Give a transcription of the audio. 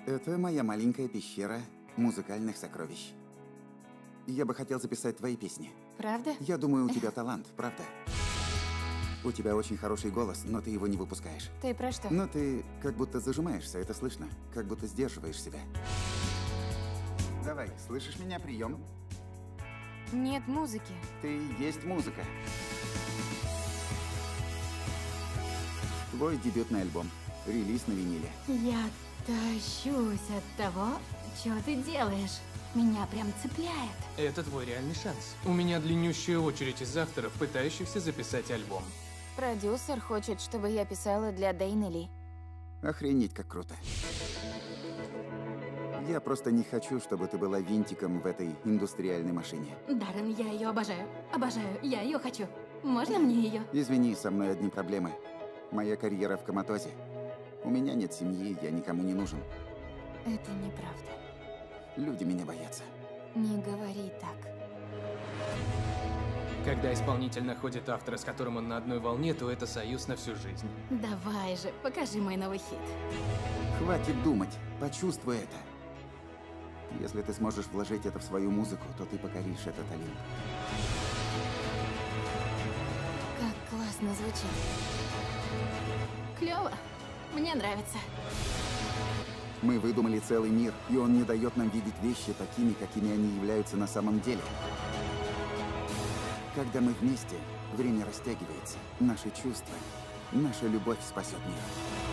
Это моя маленькая пещера музыкальных сокровищ. Я бы хотел записать твои песни. Правда? Я думаю, у тебя талант, правда? У тебя очень хороший голос, но ты его не выпускаешь. Ты про что? Но ты как будто зажимаешься, это слышно. Как будто сдерживаешь себя. Давай, слышишь меня? Прием. Нет музыки. Ты есть музыка. Твой дебютный альбом. Релиз на виниле. Я тащусь от того, что ты делаешь. Меня прям цепляет. Это твой реальный шанс. У меня длиннющая очередь из авторов, пытающихся записать альбом. Продюсер хочет, чтобы я писала для Дэйна Ли. Охренеть, как круто. Я просто не хочу, чтобы ты была винтиком в этой индустриальной машине. Даррен, я ее обожаю. Обожаю, я ее хочу. Можно мне ее? Извини, со мной одни проблемы. Моя карьера в коматозе. У меня нет семьи, я никому не нужен. Это неправда. Люди меня боятся. Не говори так. Когда исполнитель находит автора, с которым он на одной волне, то это союз на всю жизнь. Давай же, покажи мой новый хит. Хватит думать, почувствуй это. Если ты сможешь вложить это в свою музыку, то ты покоришь этот Олимп. Как классно звучит. Клево. Мне нравится. Мы выдумали целый мир, и он не дает нам видеть вещи такими, какими они являются на самом деле. Когда мы вместе, время растягивается. Наши чувства, наша любовь спасет мир.